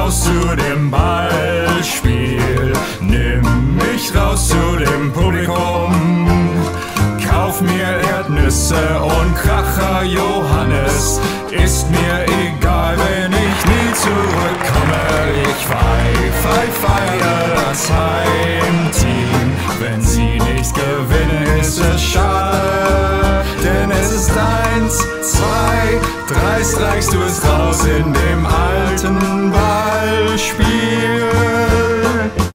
raus zu dem Ballspiel, nimm mich raus zu dem Publikum. Kauf mir Erdnüsse und Kracher Johannes, ist mir